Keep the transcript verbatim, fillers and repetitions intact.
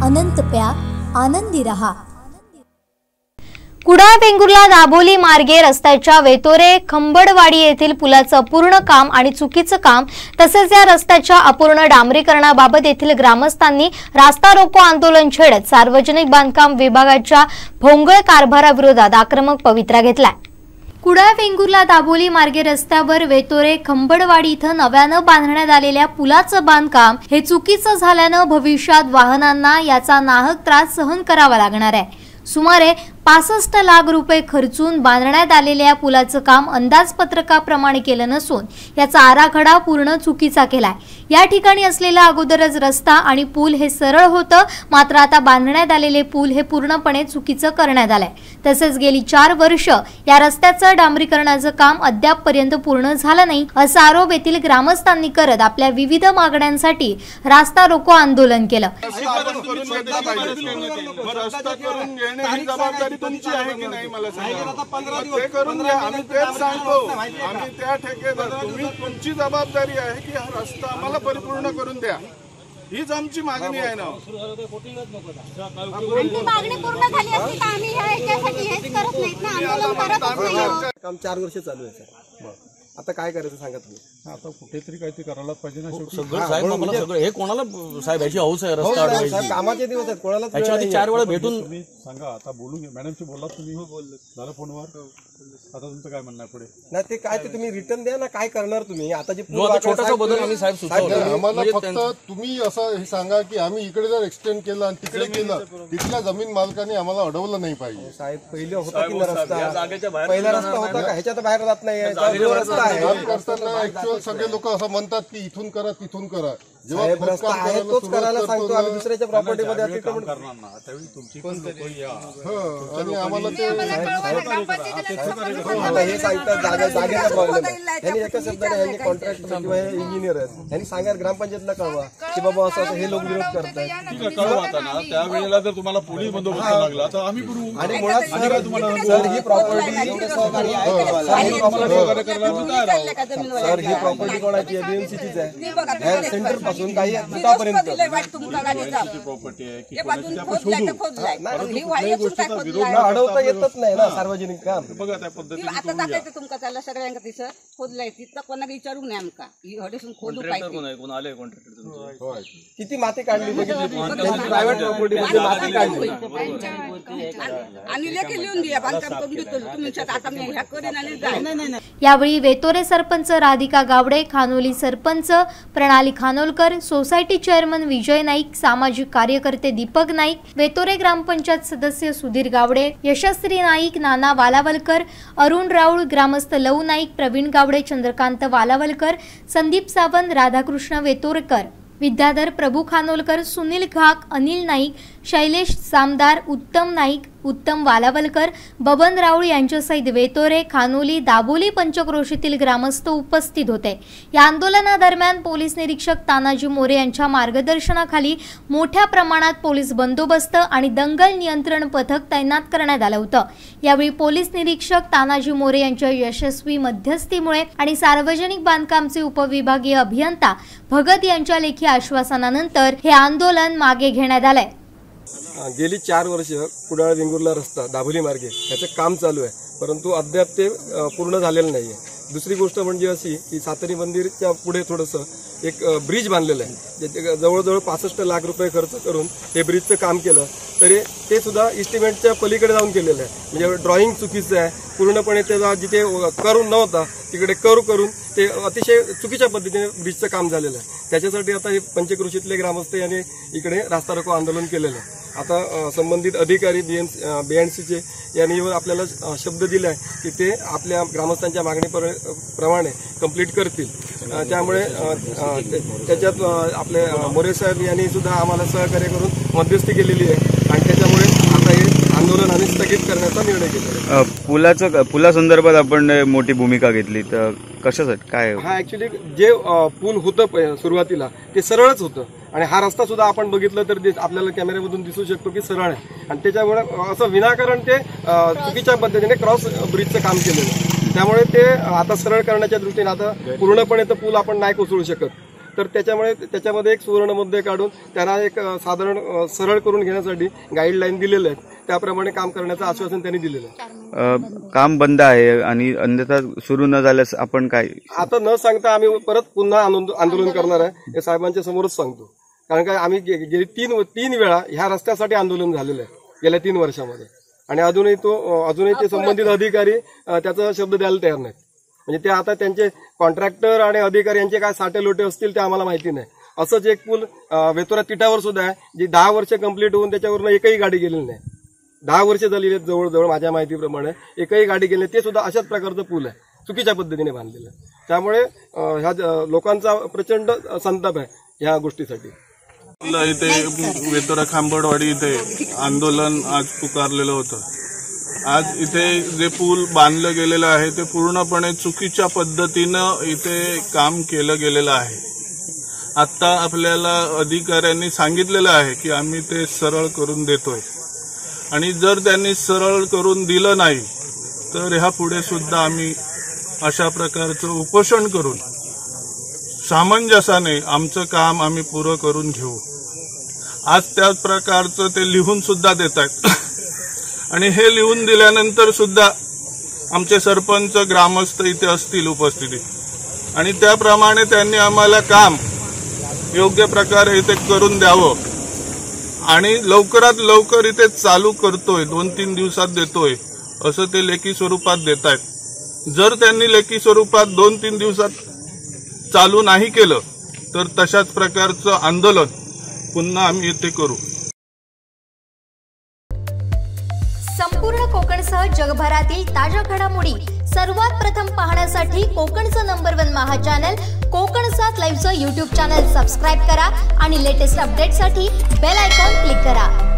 अनंत प्या, आनंदी रहा। कुडाळ वेंगुर्ला दाभोली मार्गे रस्त्याच्या वेतोरे खंबडवाडी येथील पुलाचं अपूर्ण काम आणि चुकीचं काम तसेच या रस्त्याच्या अपूर्ण डांबरीकरणाबाबत येथील ग्रामस्थांनी रास्ता रोको आंदोलन छेडत सार्वजनिक बांधकाम विभागाच्या भोंगळ कारभाराविरोधात आक्रमक पवित्रा घेतलाय। कुडाळ वेंगुर्ला दाभोली मार्गे रस्त्यावर वेतोरे खंबडवाडी इथं नव्यानं बांधण्यात आलेल्या पुलाचं बांधकाम हे चुकीचं झाल्यानं भविष्यात वाहनांना याचा नाहक त्रास सहन करावा लागणार आहे। सुमारे पासष्ट लाख रुपये खर्चून बांधण्यात आलेल्या पुलाचं काम अंदाजपत्रकाप्रमाणे केलं नसून याचा आराखडा पूर्ण चुकीचा केलाय। या ठिकाणी असलेला अगोदरच रस्ता आणि पूल हे सरळ होतं, मात्र आता बांधण्यात आलेले पूल हे पूर्णपणे चुकीचं करण्यात आलंय। तसेच गेली चार वर्ष या रस्त्याचं डांबरीकरणाचं काम अद्यापपर्यंत पूर्ण झालं नाही असा आरोप येथील ग्रामस्थांनी करत आपल्या विविध मागण्यांसाठी रास्ता रोको आंदोलन केलं। तुमची आहे की नाही मला सांगा, ते करून द्या। आम्ही तेच सांगतो, आम्ही त्या ठेकेदार तुम्ही तुमची जबाबदारी आहे की हा रस्ता आम्हाला परिपूर्ण करून द्या, हीच आमची मागणी आहे ना। मागणी पूर्ण झाली असती तर आम्ही ह्याच्यासाठी हेच करत नाहीत ना, आंदोलन करतच नाही। काम चार वर्ष चालू आहे, आता काय करायचं सांगा तुम्ही। आता कुठेतरी काहीतरी करायलाच पाहिजे ना। सगळं साहेब मला सगळं हे कोणाला साहेब याची हौस आहे रस्ता अडवायची, कामाचे दिवस आहेत, कोणाला याच्याआधी चार वेळा भेटून तुम्ही सांगा। आता बोलून घ्या, मॅडमशी बोला तुम्ही, हो बोलले झालं फोनवर। आता तुमचं काय म्हणणं आहे पुढे? नाही ते काय ते तुम्ही रिटर्न द्या ना, काय करणार तुम्ही आता जे छोटासा बदल आम्ही साहेब सुचवतो। आम्हाला फक्त तुम्ही असं हे सांगा की आम्ही इकडे जर एक्सटेंड केलं आणि तिकडे केलं, तिथल्या जमीन मालकाने आम्हाला अडवलं नाही पाहिजे। साहेब पहिले होता की रस्ता, पहिला रस्ता होता का, ह्याच्यात बाहेर जात नाही रस्ता आहे। करताना ऍक्च्युअल सगळे लोक असं म्हणतात की इथून करा तिथून करा, जेव्हा रस्ता आहे तोच करायला सांगतो आम्ही, दुसऱ्याच्या प्रॉपर्टीमध्ये काम करणार ना त्यावेळी तुमची पण लोक या आणि आम्हाला ते हे सांगतात जागा जागेचा प्रॉब्लेम आहे। यांनी एका शब्दाने यांनी कॉन्ट्रॅक्टर किंवा हे इंजिनियर आहेत, यांनी सांगा ग्रामपंचायतला कळवा की बाबा असं असं हे लोक विरोध करतात। कळवा आता ना, त्यावेळेला जर तुम्हाला पोलीस बंदोबस्त लागला तर आम्ही करू। आणि मुळात सर ही प्रॉपर्टी सर ही प्रॉपर्टी कोणाची आहे? बीएमसीचीच आहे, सेंटर पासून काही बुटापर्यंत प्रॉपर्टी आहे की अडवता येतच नाही ना सार्वजनिक काम। बघा त्या पद्धतीने आता दाखवायचं तुमका त्याला सगळ्यांका तिथं खोदलाय, तिथं कोणाला विचारू नये आमका हडेसून खोदू पाहिजे। कोण आले कॉन्ट्रॅक्टर किती माती काढली बघितली, प्रायव्हेट प्रॉपर्टी मध्ये माती काढली आणि लेखी लिहून द्या बांधकाम करून देतो तुमच्या आता मी ह्या करेन आणि जाय। यावेळी वेतोरे सरपंच राधिका गावडे, खानोली सरपंच प्रणाली खानोलकर, सोसायटी चेअरमन विजय नाईक, सामाजिक कार्यकर्ते दीपक नाईक, वेतोरे ग्रामपंचायत सदस्य सुधीर गावडे, यशस्वी नाईक, नाना वालावलकर, अरुण राऊळ, ग्रामस्थ लव नाईक, प्रवीण गावडे, चंद्रकांत वालावलकर, संदीप सावंत, राधाकृष्ण वेतोरकर, विद्याधर प्रभू खानोलकर, सुनील घाक, अनिल नाईक, शैलेश सामदार, उत्तम नाईक, उत्तम वालावलकर, बबन राऊळ यांच्यासहित वेतोरे, खानोली, दाभोली पंचक्रोशीतील ग्रामस्थ उपस्थित होते। या आंदोलनादरम्यान पोलीस निरीक्षक तानाजी मोरे यांच्या मार्गदर्शनाखाली मोठ्या प्रमाणात पोलीस बंदोबस्त आणि दंगल नियंत्रण पथक तैनात करण्यात आलं होतं। यावेळी पोलीस निरीक्षक तानाजी मोरे यांच्या यशस्वी मध्यस्थीमुळे आणि सार्वजनिक बांधकामचे उपविभागीय अभियंता भगत यांच्या लेखी आश्वासनानंतर हे आंदोलन मागे घेण्यात आलंय। गेली चार वर्ष कुडाळ वेंगुर्ला रस्ता दाभोली मार्गे याचं काम चालू आहे, परंतु अद्याप ते पूर्ण झालेलं नाही आहे। दुसरी गोष्ट म्हणजे अशी की सातरी मंदिरच्या पुढे थोडंसं एक ब्रिज बांधलेलं आहे, जे जवळजवळ पासष्ट लाख रुपये खर्च करून हे ब्रिजचं काम केलं, तरी ते सुद्धा इस्टिमेटच्या पलीकडे जाऊन केलेलं आहे। म्हणजे ड्रॉइंग चुकीचं आहे, पूर्णपणे त्याचा जिथे करून नव्हता तिकडे करू करून ते अतिशय चुकीच्या पद्धतीने ब्रिजचं काम झालेलं आहे। त्याच्यासाठी आता हे पंचक्रोशीतले ग्रामस्थ यांनी इकडे रास्ता रोको आंदोलन केलेलं आहे। आता संबंधित अधिकारी बीएम बीएनसीचे यांनी आपल्याला शब्द दिला आहे की ते आपल्या ग्रामस्थांच्या मागणीप्रमाणे कंप्लीट करतील। त्यामुळे त्याच्यात आपले मोरे साहेब यांनी सुद्धा आम्हाला सहकार्य करून मध्यस्थी केलेली आहे आणि त्याच्यामुळे आता हे आंदोलन आम्ही स्थगित करण्याचा निर्णय घेतला। पुलाचं पुलासंदर्भात आपण मोठी भूमिका घेतली, तर कशासाठी काय? हा ऍक्च्युली जे पूल होतं सुरुवातीला ते सरळच होतं आणि हा रस्ता सुद्धा आपण बघितलं तर आपल्याला कॅमेऱ्यामधून दिसू शकतो की सरळ आहे आणि त्याच्यामुळे असं विनाकारण ते चुकीच्या पद्धतीने क्रॉस ब्रिजचं काम केलेलं, त्यामुळे ते आता सरळ करण्याच्या दृष्टीने आता पूर्णपणे तर पूल आपण नाही कोसळू शकत, तर त्याच्यामुळे त्याच्यामध्ये एक सुवर्णमुद्दे काढून त्यांना एक साधारण सरळ करून घेण्यासाठी गाईडलाईन दिलेले आहेत, त्याप्रमाणे काम करण्याचं आश्वासन त्यांनी दिलेलं आहे. काम बंद आहे आणि अन्यथा सुरू न झाल्यास आपण काय आता न सांगता आम्ही परत पुन्हा आंदोलन करणार आहे हे साहेबांच्या समोरच सांगतो. कारण काय आम्ही गेली तीन तीन वेळा ह्या रस्त्यासाठी आंदोलन झालेलं आहे गेल्या तीन वर्षामध्ये आणि अजूनही तो अजूनही ते संबंधित अधिकारी त्याचा शब्द द्यायला तयार नाहीत. म्हणजे ते आता त्यांचे कॉन्ट्रॅक्टर आणि अधिकारी यांचे काय साठे लोटे असतील ते आम्हाला माहिती नाही. असंच एक पूल वेतोरा तिठावर सुद्धा आहे जी दहा वर्ष कंप्लीट होऊन त्याच्यावरनं एकही गाडी गेलेली नाही. दहा वर्ष झालेली आहेत जवळजवळ माझ्या माहितीप्रमाणे, एकही गाडी गेली ते सुद्धा अशाच प्रकारचं पूल आहे, चुकीच्या पद्धतीने बांधलेलं आहे. त्यामुळे ह्या लोकांचा प्रचंड संताप आहे ह्या गोष्टीसाठी. इथे वेतोरा खांबडवाडी इथे आंदोलन आज पुकारलेलं होतं. आज इथे जे पूल बांधलं गेलेलं आहे ते पूर्णपणे चुकीच्या पद्धतीनं इथे काम केलं गेलेलं आहे. आता आपल्याला अधिकाऱ्यांनी सांगितलेलं आहे की आम्ही ते सरळ करून देतोय आणि जर त्यांनी सरळ करून दिलं नाही तर ह्या पुढे सुद्धा आम्ही अशा प्रकारचं उपोषण करून सामंजस्याने आमचं काम आम्ही पुरं करून घेऊ. आज त्याच प्रकारचं ते लिहून सुद्धा देत आहेत आणि हे लिहून दिल्यानंतर सुद्धा आमचे सरपंच ग्रामस्थ इथे असतील उपस्थितीत आणि त्याप्रमाणे त्यांनी आम्हाला काम योग्य प्रकारे इथे करून द्यावं आणि लवकरात लवकर इथे चालू करतोय, दोन तीन दिवसात देतोय असं ते लेखी स्वरूपात देत आहेत. जर त्यांनी लेखी स्वरूपात दोन तीन दिवसात चालू नाही केलं तर तशाच प्रकारचं आंदोलन पुन्हा आम्ही इथे करू. संपूर्ण कोकणसह जगभरातील ताज्या घडामोडी सर्वात प्रथम पाहण्यासाठी कोकणचं नंबर वन महा चॅनल कोकण सात लाईव्हचं यूट्यूब चॅनल सबस्क्राईब करा आणि लेटेस्ट अपडेटसाठी बेल आयकॉन क्लिक करा.